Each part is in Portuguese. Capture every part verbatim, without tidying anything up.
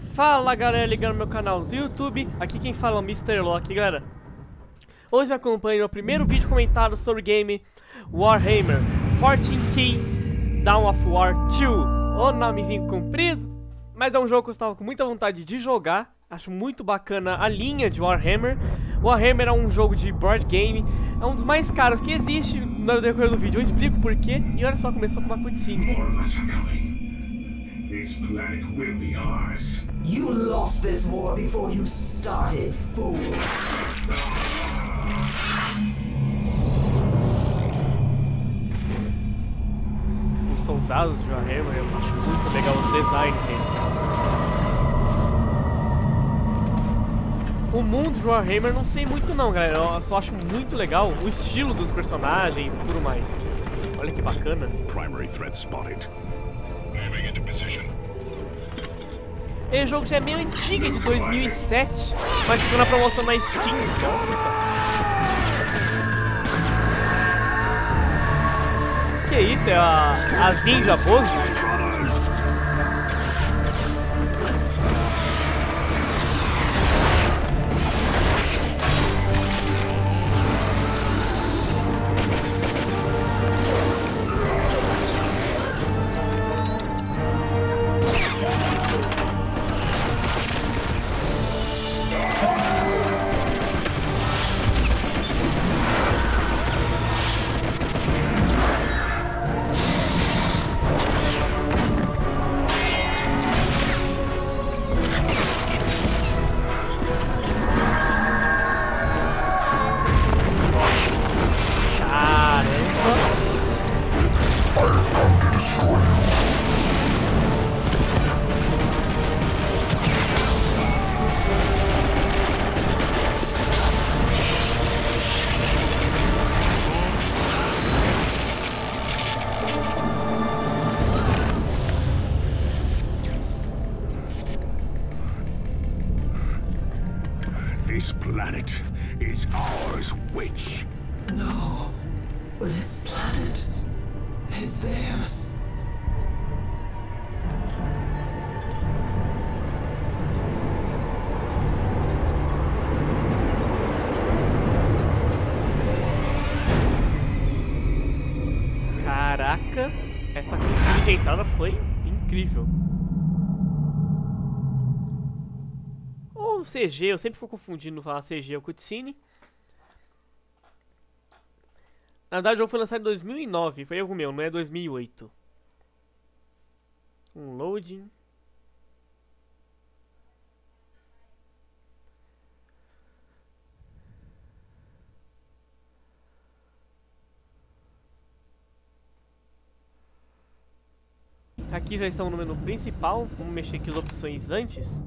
Fala galera, ligando no meu canal do YouTube, aqui quem fala é o mister Lock, galera. Hoje me acompanha no meu primeiro vídeo comentado sobre o game Warhammer quatorze K Dawn of War dois. O nomezinho comprido, mas é um jogo que eu estava com muita vontade de jogar. Acho muito bacana a linha de Warhammer. Warhammer é um jogo de board game, é um dos mais caros que existe. No decorrer do vídeo eu explico por quê. E olha só, começou com uma cutscene. This planet will be ours. You lost this war before you started, fool. Os soldados de Warhammer, eu acho muito legal o design deles. O mundo de Warhammer não sei muito não, galera. Eu só acho muito legal o estilo dos personagens e tudo mais. Olha que bacana. Primary threat spotted. Esse jogo já é meio antigo, é de dois mil e sete, mas ficou na promoção na Steam. Nossa. Que isso? É a, as Ninja Bozo? This planet is ours, witch. No, this planet is theirs. Caraca, essa cutscene de entrada foi incrível. Ou C G, eu sempre fico confundindo falar C G ou cutscene. Na verdade o jogo foi lançado em dois mil e nove, foi erro meu, não é dois mil e oito. Um loading. Aqui já estamos no menu principal, vamos mexer aqui as opções antes.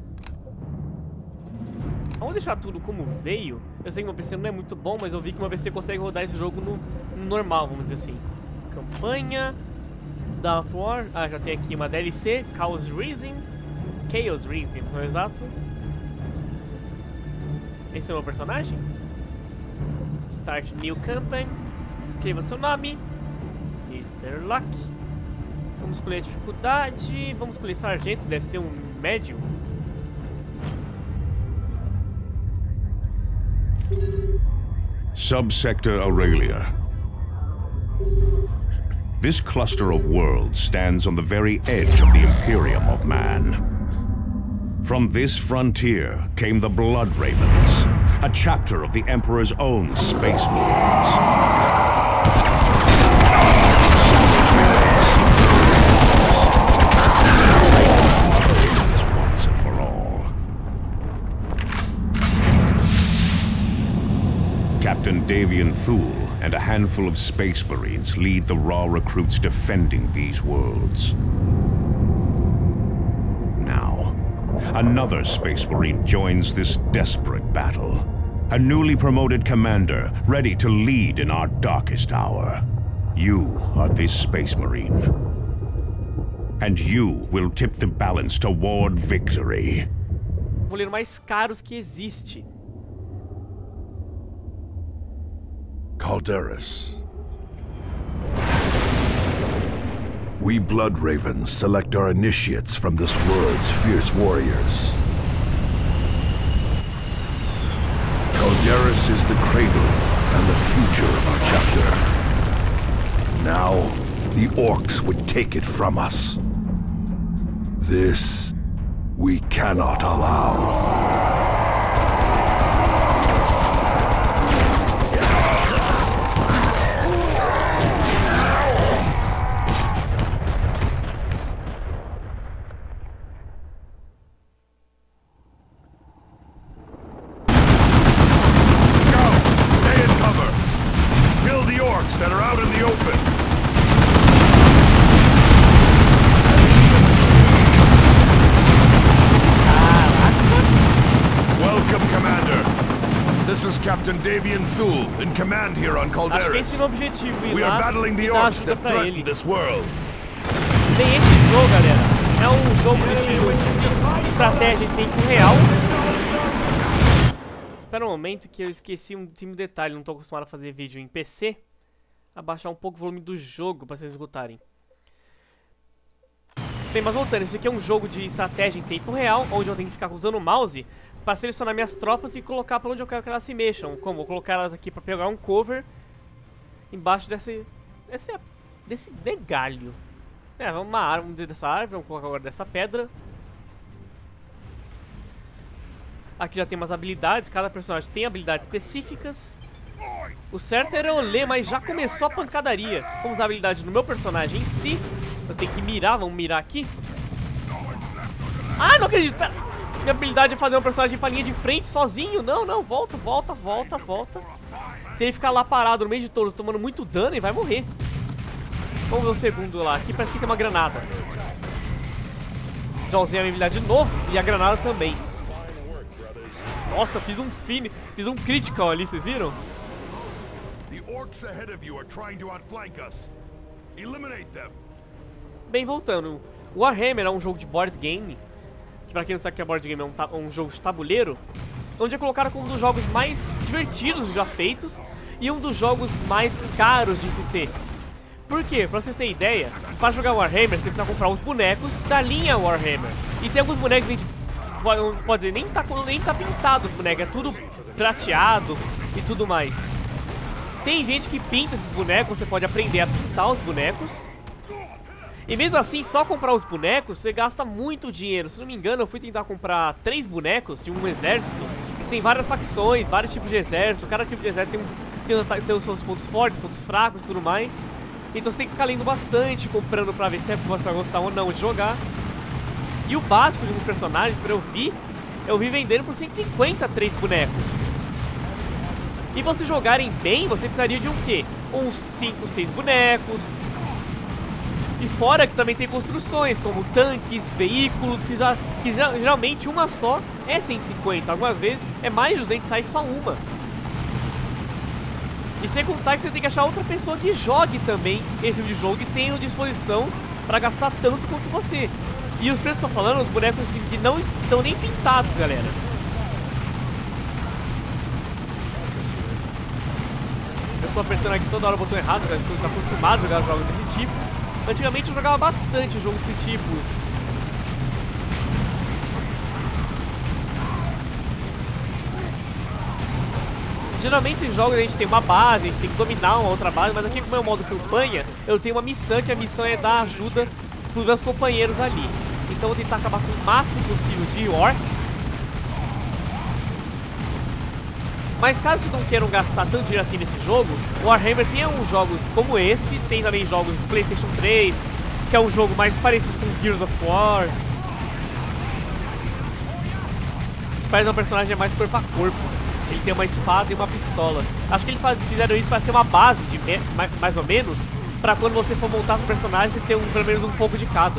Vamos deixar tudo como veio. Eu sei que meu P C não é muito bom, mas eu vi que meu P C consegue rodar esse jogo no, no normal, vamos dizer assim. Campanha Dawn of War. Ah, já tem aqui uma D L C, Chaos Rising. Chaos Rising, não é exato? Esse é o meu personagem. Start New Campaign. Escreva seu nome, mister Lock. Vamos escolher a dificuldade. Vamos escolher sargento, deve ser um médio. Subsector Aurelia. This cluster of worlds stands on the very edge of the Imperium of Man. From this frontier came the Blood Ravens, a chapter of the Emperor's own Space Marines. Once and for all. Captain Davian Thule and a handful of Space Marines lead the raw recruits defending these worlds. Now, another Space Marine joins this desperate battle. A newly promoted commander, ready to lead in our darkest hour. You are this Space Marine. And you will tip the balance toward victory. O goleiro mais caros que existe. Calderis. We Blood Ravens select our initiates from this world's fierce warriors. Calderis is the cradle and the future of our chapter. Now, the orcs would take it from us. This, we cannot allow. Captain Davian Thule, in command here on Calderis. Acho que esse é o objetivo, ir We lá are battling the e dar orcs ajuda that pra threaten ele. this world. Bem, esse jogo, galera, é um jogo de estilo de estratégia em tempo real. Espera um momento que eu esqueci um último detalhe, não tô acostumado a fazer vídeo em P C. Abaixar um pouco o volume do jogo para vocês escutarem. Bem, mas voltando, isso aqui é um jogo de estratégia em tempo real, onde eu tenho que ficar usando o mouse para selecionar minhas tropas e colocar para onde eu quero que elas se mexam. Como? Vou colocar elas aqui para pegar um cover embaixo desse, desse, desse galho. É, uma árvore dessa árvore, vamos colocar agora dessa pedra. Aqui já tem umas habilidades, cada personagem tem habilidades específicas. O certo era eu ler, mas já começou a pancadaria. Vamos usar a habilidade no meu personagem em si. Eu tenho que mirar, vamos mirar aqui. Ah, não acredito, pera. Minha habilidade é fazer um personagem pra linha de frente sozinho. Não, não, volta, volta, volta, volta. Se ele ficar lá parado no meio de todos tomando muito dano, ele vai morrer. Vamos ver o segundo lá. Aqui parece que tem uma granada. Já usei a minha habilidade de novo e a granada também. Nossa, fiz um fine, fiz um critical ali, vocês viram? Bem, voltando. Warhammer é um jogo de board game. Que pra quem não sabe o que é board game, é um, um jogo de tabuleiro. Onde é colocado como um dos jogos mais divertidos já feitos. E um dos jogos mais caros de se ter. Por quê? Pra vocês terem ideia, pra jogar Warhammer você precisa comprar os bonecos da linha Warhammer. E tem alguns bonecos que a gente pode, pode dizer, nem tá, nem tá pintado os bonecos, é tudo prateado e tudo mais. Tem gente que pinta esses bonecos, você pode aprender a pintar os bonecos. E mesmo assim, só comprar os bonecos, você gasta muito dinheiro. Se não me engano, eu fui tentar comprar três bonecos de um exército, que tem várias facções, vários tipos de exército. Cada tipo de exército tem, um, tem, tem os seus pontos fortes, pontos fracos e tudo mais. Então você tem que ficar lendo bastante, comprando pra ver se é que você vai gostar ou não de jogar. E o básico de uns personagens, pra eu vi, eu vi vendendo por cento e cinquenta três bonecos. E pra vocês jogarem bem, você precisaria de um quê? Uns cinco, seis bonecos. E fora que também tem construções, como tanques, veículos, que, já, que já, geralmente uma só é cento e cinquenta. Algumas vezes é mais de duzentos, sai só uma. E sem contar que você tem que achar outra pessoa que jogue também esse tipo de jogo e tenha disposição pra gastar tanto quanto você. E os preços que eu tô falando, os bonecos assim, que não estão nem pintados, galera. Eu estou apertando aqui toda hora o botão errado, já estou acostumado a jogar jogos desse tipo. Antigamente eu jogava bastante jogo desse tipo. Geralmente em jogos a gente tem uma base, a gente tem que dominar uma outra base, mas aqui como é o modo campanha, eu tenho uma missão, que a missão é dar ajuda pros meus companheiros ali. Então eu vou tentar acabar com o máximo possível de orcs. Mas caso vocês não queiram gastar tanto dinheiro assim nesse jogo, o Warhammer tem uns jogos como esse, tem também jogos do PlayStation três, que é um jogo mais parecido com Gears of War. Faz um personagem mais corpo a corpo. Ele tem uma espada e uma pistola. Acho que eles faz, fizeram isso para ser uma base, de me, mais, mais ou menos, para quando você for montar seu personagem, você ter um, pelo menos um pouco de cada.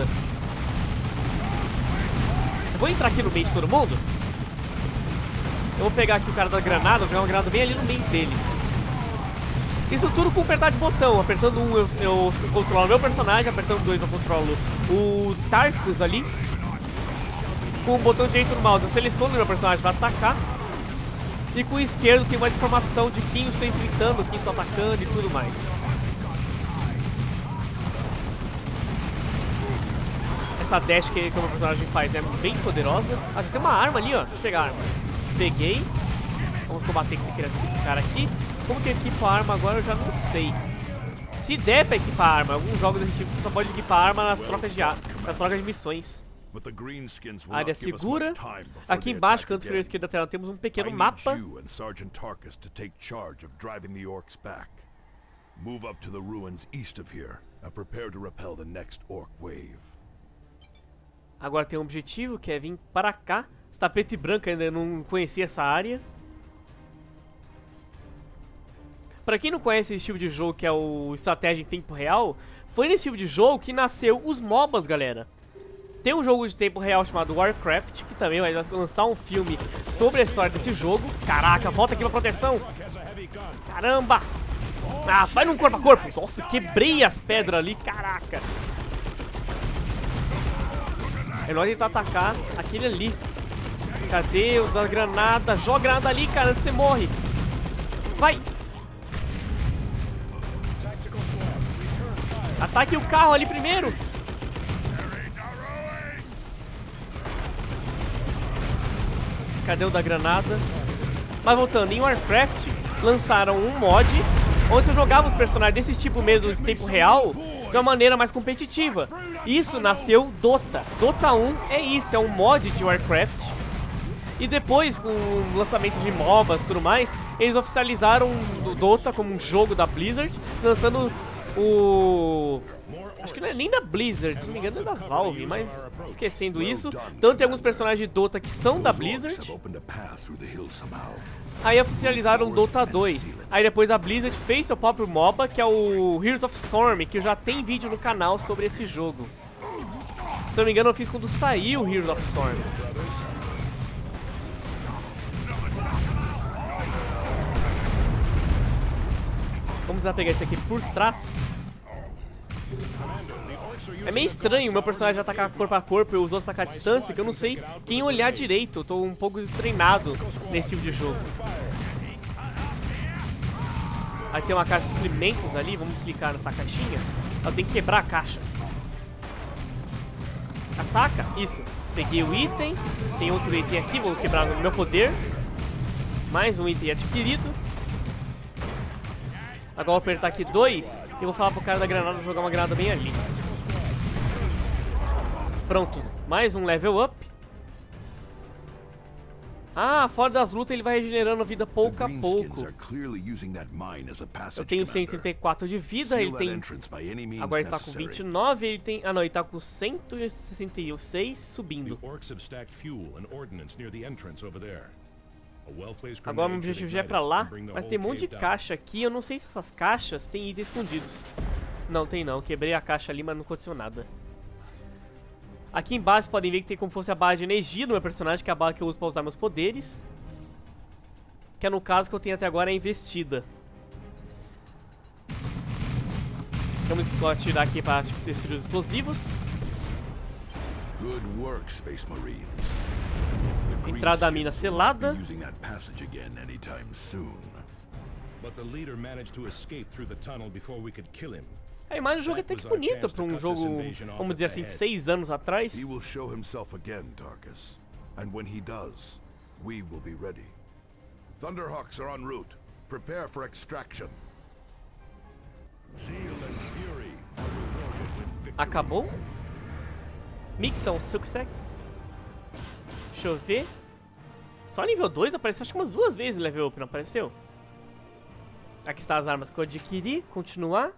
Eu vou entrar aqui no meio de todo mundo. Eu vou pegar aqui o cara da granada, vou jogar uma granada bem ali no meio deles. Isso tudo com apertar de botão. Apertando um eu, eu controlo o meu personagem, apertando dois eu controlo o Tarkus ali. Com o botão direito no mouse eu seleciono o meu personagem para atacar. E com o esquerdo tem uma informação de quem eu estou enfrentando, quem estou atacando e tudo mais. Essa dash que, que o meu personagem faz é bem poderosa. Ah, tem uma arma ali, ó. Deixa eu pegar a arma. Peguei. Vamos combater esse, esse cara aqui. Como que equipa a arma agora eu já não sei. Se der pra equipar a arma, alguns jogos desse tipo você só pode equipar a arma nas trocas de, nas trocas de missões. Área segura. Aqui embaixo, canto inferior esquerdo da tela, temos um pequeno mapa. Move up to the ruins east of here and prepare to repel the next orc wave. Agora tem um objetivo que é vir para cá. Esse tapete branco ainda não conhecia essa área. Pra quem não conhece esse tipo de jogo que é o estratégia em tempo real, foi nesse tipo de jogo que nasceu os MOBAs, galera. Tem um jogo de tempo real chamado Warcraft, que também vai lançar um filme sobre a história desse jogo. Caraca, volta aqui pra proteção. Caramba! Ah, vai num corpo a corpo. Nossa, quebrei as pedras ali, caraca. É nóis tentar atacar aquele ali. Cadê o da granada? Joga a granada ali, cara, antes você morre. Vai! Ataque o carro ali primeiro. Cadê o da granada? Mas voltando, em Warcraft lançaram um mod onde você jogava os personagens desse tipo mesmo, de tempo real, de uma maneira mais competitiva. Isso nasceu Dota. Dota um é isso, é um mod de Warcraft. E depois, com o lançamento de MOBAs e tudo mais, eles oficializaram o Dota como um jogo da Blizzard, lançando o... acho que não é nem da Blizzard, se não me engano é da Valve, mas esquecendo isso. Tanto tem alguns personagens de Dota que são da Blizzard. Aí oficializaram o Dota dois. Aí depois a Blizzard fez seu próprio MOBA, que é o Heroes of Storm, que já tem vídeo no canal sobre esse jogo. Se eu não me engano eu fiz quando saiu o Heroes of Storm. Vamos lá pegar esse aqui por trás. É meio estranho o meu personagem atacar corpo a corpo e os outros atacar a distância, que eu não sei quem olhar direito. Eu tô um pouco destreinado nesse tipo de jogo. Aí tem uma caixa de suprimentos ali, vamos clicar nessa caixinha. Eu tenho que quebrar a caixa. Ataca, isso. Peguei o item, tem outro item aqui, vou quebrar no meu poder. Mais um item adquirido. Agora vou apertar aqui dois e vou falar pro cara da granada jogar uma granada bem ali. Pronto, mais um level up. Ah, fora das lutas ele vai regenerando a vida pouco a pouco. Eu tenho cento e trinta e quatro de vida, ele tem... agora ele tá com vinte e nove, ele tem... ah não, ele tá com cento e sessenta e seis subindo. Agora o objetivo já é pra lá, mas tem um monte de caixa aqui. Eu não sei se essas caixas têm itens escondidos. Não, tem não. Quebrei a caixa ali, mas não aconteceu nada. Aqui embaixo podem ver que tem como se fosse a barra de energia do meu personagem, que é a barra que eu uso pra usar meus poderes. Que é no caso que eu tenho até agora é a investida. Vamos atirar aqui para destruir os explosivos. Good work, Space Marines. Entrada da mina selada. A imagem do jogo é até que bonita para um jogo, vamos dizer assim, seis anos atrás. He will show himself again, Tarkus. And when he does, we will be ready. Thunderhawks are en route. Prepare for extraction. Zeal and fury are rewarded with victory. Acabou? Missão Success. Deixa eu ver. Só nível dois apareceu acho que umas duas vezes level up, não apareceu? Aqui estão as armas que eu adquiri. Continuar.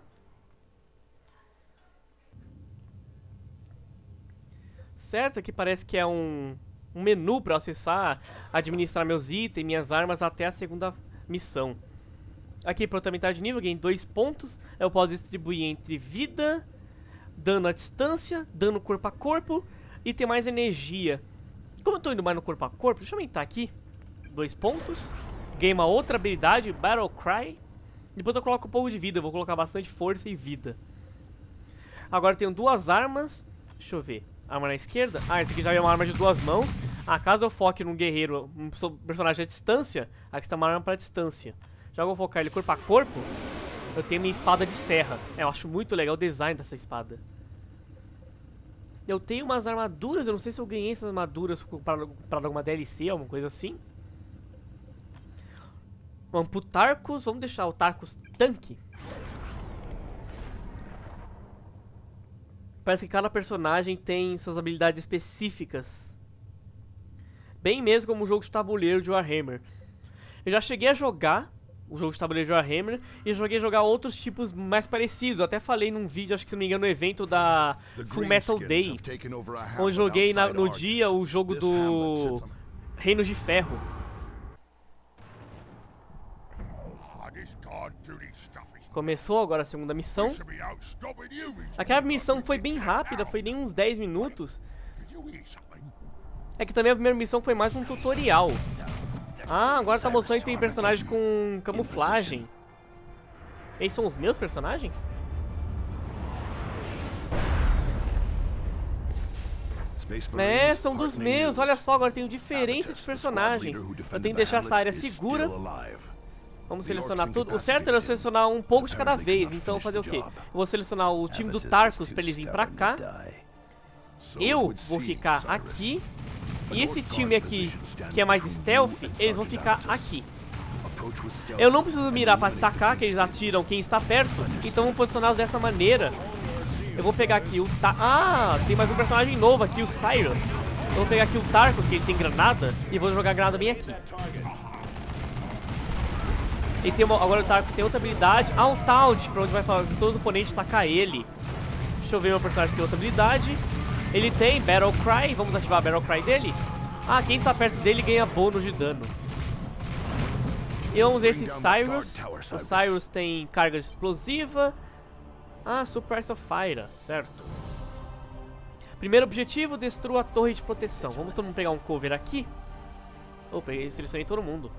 Certo, aqui parece que é um, um menu para acessar, administrar meus itens, minhas armas até a segunda missão. Aqui para aumentar de nível, ganhei dois pontos. Eu posso distribuir entre vida, dano à distância, dano corpo a corpo e ter mais energia. Como eu tô indo mais no corpo a corpo, deixa eu aumentar aqui. Dois pontos. Ganhei uma outra habilidade, Battle Cry. Depois eu coloco um pouco de vida, eu vou colocar bastante força e vida. Agora eu tenho duas armas. Deixa eu ver. Arma na esquerda. Ah, essa aqui já é uma arma de duas mãos. Ah, caso eu foque num guerreiro, um personagem à distância, aqui está uma arma para distância. Já vou focar ele corpo a corpo. Eu tenho minha espada de serra. É, eu acho muito legal o design dessa espada. Eu tenho umas armaduras, eu não sei se eu ganhei essas armaduras para, para alguma D L C, alguma coisa assim. Vamos pro Tarkus, vamos deixar o Tarkus tanque. Parece que cada personagem tem suas habilidades específicas. Bem mesmo como o jogo de tabuleiro de Warhammer. Eu já cheguei a jogar o jogo de tabuleiro de Warhammer e joguei a jogar outros tipos mais parecidos. Eu até falei num vídeo, acho que se não me engano, no evento da Full Metal Day, onde joguei na, no dia o jogo do Reinos de Ferro. Começou agora a segunda missão. Aquela missão foi bem rápida, foi nem uns dez minutos. É que também a primeira missão foi mais um tutorial. Ah, agora tá mostrando que tem personagem com camuflagem. Esses são os meus personagens? É, são dos meus. Olha só, agora tem diferença de personagens. Eu tenho que deixar essa área segura. Vamos selecionar tudo. O certo era selecionar um pouco de cada vez. Então fazer o quê? Eu vou selecionar o time do Tarkus pra eles virem pra cá. Eu vou ficar aqui. E esse time aqui, que é mais stealth, eles vão ficar aqui. Eu não preciso mirar pra atacar, que eles atiram quem está perto. Então vamos posicioná-los dessa maneira. Eu vou pegar aqui o... Ta ah, tem mais um personagem novo aqui, o Cyrus. Eu vou pegar aqui o Tarkus, que ele tem granada. E vou jogar a granada bem aqui. E tem uma... agora o Tarkus tem outra habilidade. Ah, o Taunt, pra onde vai fazer todo o oponente atacar ele. Deixa eu ver meu personagem tem outra habilidade. Ele tem Battle Cry, vamos ativar a Battle Cry dele. Ah, quem está perto dele ganha bônus de dano. E vamos ver esse Cyrus. O Cyrus tem carga explosiva. Ah, Suppress of Fire, certo. Primeiro objetivo, destrua a torre de proteção. Vamos todo mundo pegar um cover aqui. Oh, peguei, selecionei todo mundo.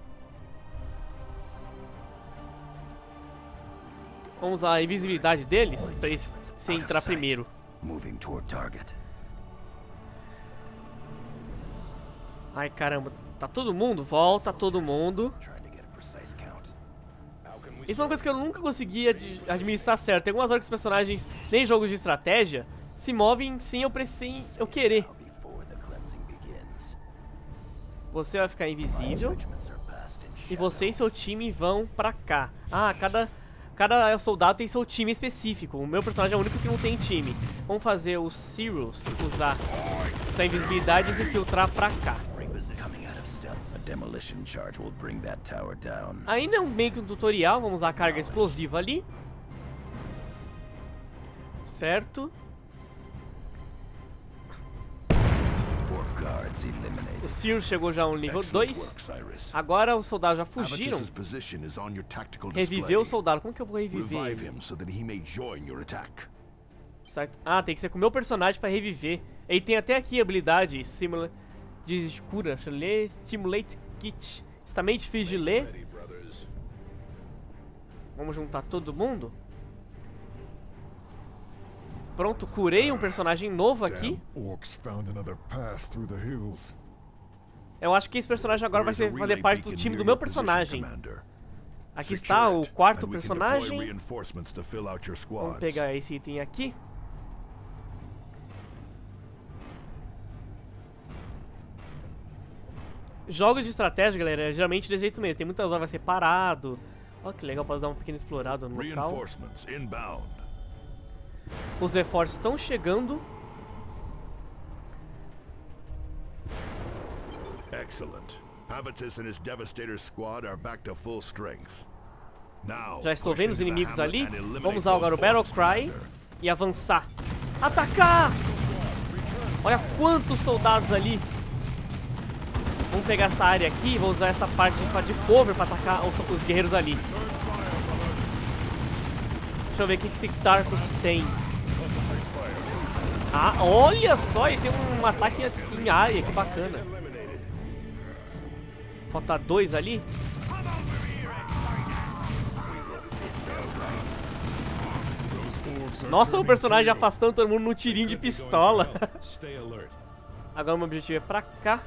Vamos usar a invisibilidade deles para eles se entrar primeiro. Moving toward target. Ai, caramba. Tá todo mundo? Volta todo mundo. Isso é uma coisa que eu nunca conseguia administrar certo. Tem algumas horas que os personagens, nem jogos de estratégia, se movem sem eu, sem eu querer. Você vai ficar invisível. E você e seu time vão pra cá. Ah, cada... Cada soldado tem seu time específico. O meu personagem é o único que não tem time. Vamos fazer o Cyrus usar sua invisibilidade e se filtrar pra cá. Ainda é um meio que um tutorial. Vamos usar a carga explosiva ali. Certo. O Cyrus chegou já ao nível dois. Agora os soldados já fugiram. Reviver o soldado. Como que eu vou reviver ele? Certo. Ah, tem que ser com o meu personagem para reviver. Ele tem até aqui a habilidade simula de cura. Deixa eu ler. Stimulate Kit. Isso tá meio difícil de ler. Vamos juntar todo mundo. Pronto, curei um personagem novo aqui. Eu acho que esse personagem agora vai ser, fazer parte do time do meu personagem. Aqui está o quarto personagem. Vamos pegar esse item aqui. Jogos de estratégia, galera, geralmente desse jeito mesmo. Tem muitas horas vai ser parado. Olha que legal, posso dar uma pequena explorada no local. Os reforços estão chegando. Já estou vendo os inimigos ali. Vamos usar agora o Battle Cry e avançar. Atacar! Olha quantos soldados ali. Vamos pegar essa área aqui e vou usar essa parte de cover para atacar os, os guerreiros ali. Deixa eu ver o que esse Tarkus tem. Ah, olha só, ele tem um ataque em área, que bacana. Falta dois ali. Nossa, o personagem afastando todo mundo no tirinho de pistola. Agora o meu objetivo é pra cá.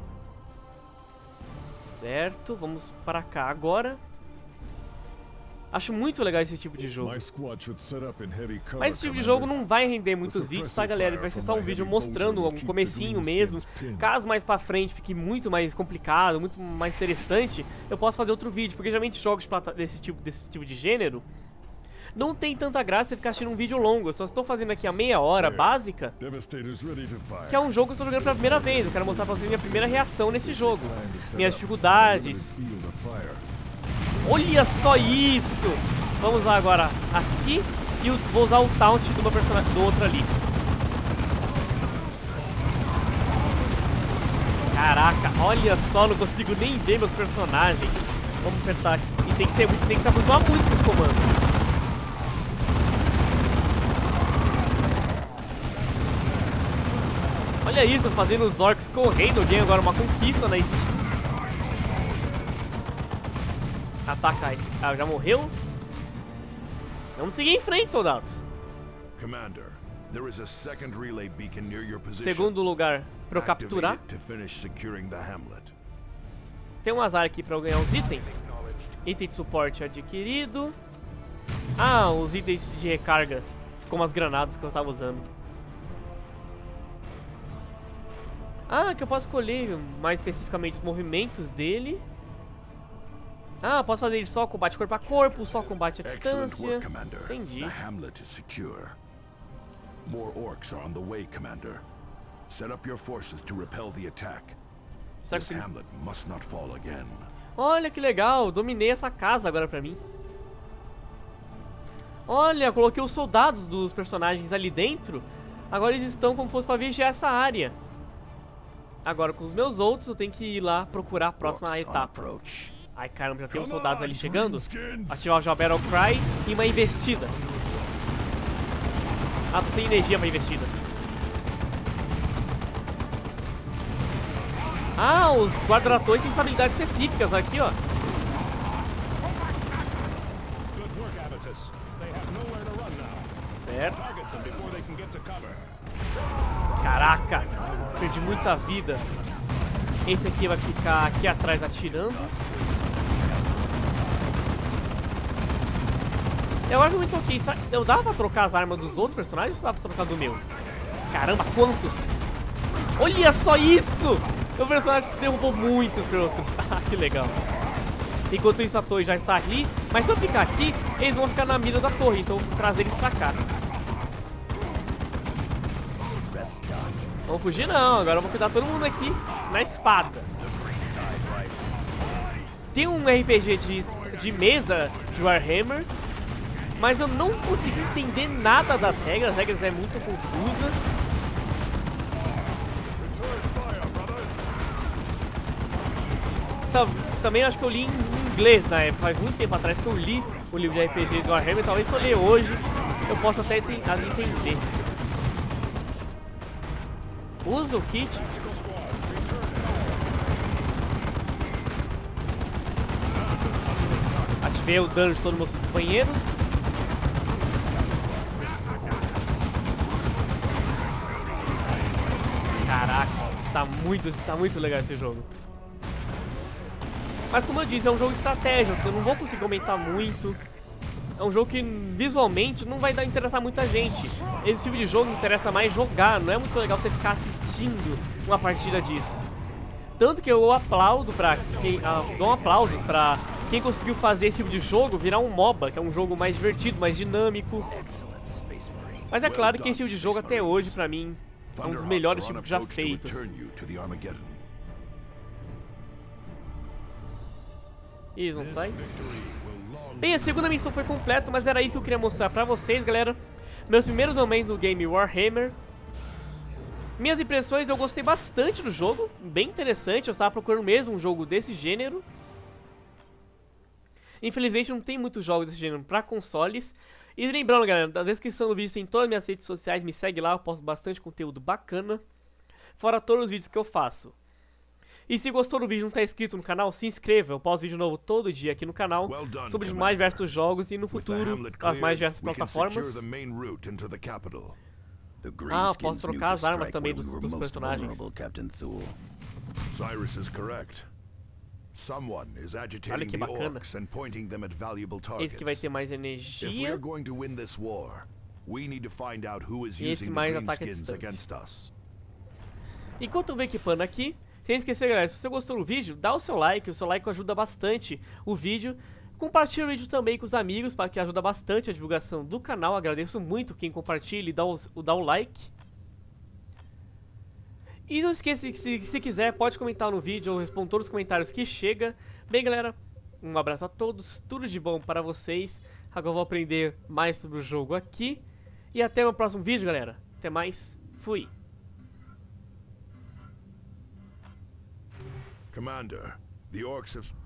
Certo, vamos pra cá agora. Acho muito legal esse tipo de jogo. My squad should set up in heavy cover, Mas esse tipo de Commander. jogo não vai render muitos vídeos, tá, galera? Vai ser só um vídeo mostrando um comecinho mesmo. Caso mais pra frente fique muito mais complicado, muito mais interessante, eu posso fazer outro vídeo. Porque geralmente jogos de plata desse, tipo, desse tipo de gênero não tem tanta graça você ficar assistindo um vídeo longo. Eu só estou fazendo aqui a meia hora básica, que é um jogo que eu estou jogando pela primeira vez. Eu quero mostrar pra vocês minha primeira reação nesse jogo, minhas dificuldades. Olha só isso! Vamos lá agora aqui e eu vou usar o taunt do meu personagem, do outro ali. Caraca, olha só, não consigo nem ver meus personagens. Vamos apertar aqui. E tem que ser muito, tem que se acostumar muito com os comandos. Olha isso, fazendo os orcs correndo. Eu ganho agora uma conquista na Steam. Atacar esse cara, já morreu? Vamos seguir em frente, soldados. Commander, there is a second relay beacon near your position. Segundo lugar para eu Activate capturar. it to finish securing the hamlet. Tem um azar aqui para eu ganhar os itens. Item de suporte adquirido. Ah, os itens de recarga, como as granadas que eu estava usando. Ah, que eu posso escolher mais especificamente os movimentos dele. Ah, posso fazer só combate corpo a corpo, só combate à Excellent distância. work, Commander. Entendi. The hamlet is secure. More orcs are on the way, Commander. Set up your forces to repel the attack. Será This que... hamlet must not fall again. Olha que legal, dominei essa casa agora pra mim. Olha, coloquei os soldados dos personagens ali dentro. Agora eles estão como se fosse pra vigiar essa área. Agora com os meus outros eu tenho que ir lá procurar a próxima Orcs on etapa. approach. Ai caramba, já tem uns soldados ali chegando. Ativar já o Battle Cry e uma investida. Ah, tô sem energia pra investida. Ah, os guarda-ratões têm habilidades específicas aqui, ó. Certo. Caraca, perdi muita vida. Esse aqui vai ficar aqui atrás atirando. E agora que eu me toquei, sabe, eu dava pra trocar as armas dos outros personagens ou dava pra trocar do meu? Caramba, quantos? Olha só isso! Meu personagem derrubou muitos outros. Ah, que legal. Enquanto isso a torre já está ali. Mas se eu ficar aqui, eles vão ficar na mira da torre. Então eu vou trazer eles pra cá. Não vamos fugir não, agora eu vou cuidar todo mundo aqui na espada. Tem um R P G de, de mesa de Warhammer, mas eu não consegui entender nada das regras, as regras é muito confusa. Também acho que eu li em inglês na época, faz muito tempo atrás que eu li o livro de R P G do Warhammer, talvez se eu ler hoje eu possa até tentar entender. Usa o kit. Ativei o dano de todos os meus companheiros. Caraca, tá muito, tá muito legal esse jogo. Mas como eu disse, é um jogo de estratégia, eu não vou conseguir comentar muito. É um jogo que visualmente não vai dar, interessar muita gente. Esse tipo de jogo interessa mais jogar, não é muito legal você ficar assistindo uma partida disso. Tanto que eu aplaudo pra quem, ah, dou aplausos pra quem conseguiu fazer esse tipo de jogo virar um MOBA, que é um jogo mais divertido, mais dinâmico. Mas é claro que esse tipo de jogo até hoje, pra mim, é um dos melhores tipos já feitos. Ih, eles não saem? Bem, a segunda missão foi completa, mas era isso que eu queria mostrar pra vocês, galera. Meus primeiros momentos do game Warhammer. Minhas impressões, eu gostei bastante do jogo, bem interessante, eu estava procurando mesmo um jogo desse gênero. Infelizmente não tem muitos jogos desse gênero pra consoles. E lembrando, galera, na descrição do vídeo tem todas as minhas redes sociais, me segue lá, eu posto bastante conteúdo bacana. Fora todos os vídeos que eu faço. E se gostou do vídeo e não está inscrito no canal, se inscreva, eu posto vídeo novo todo dia aqui no canal sobre os mais diversos jogos e no futuro as mais diversas plataformas. Ah, posso trocar as armas também dos, dos personagens. Cyrus is correct. Someone is Olha agitating que the bacana. orcs and pointing them at valuable Esse targets. que vai ter mais If we energia. are going to win this war, we need to find out who is E esse using the mais ataque à greenskins distância. against us. Enquanto eu vou equipando aqui, sem esquecer, galera, se você gostou do vídeo, dá o seu like, o seu like ajuda bastante o vídeo. Compartilha o vídeo também com os amigos, para que ajuda bastante a divulgação do canal. Agradeço muito quem compartilha e dá o, dá o like. E não esqueça que se, se quiser, pode comentar no vídeo, eu respondo todos os comentários que chega. Bem, galera, um abraço a todos, tudo de bom para vocês. Agora eu vou aprender mais sobre o jogo aqui. E até o próximo vídeo, galera. Até mais, fui! Commander, the orcs have...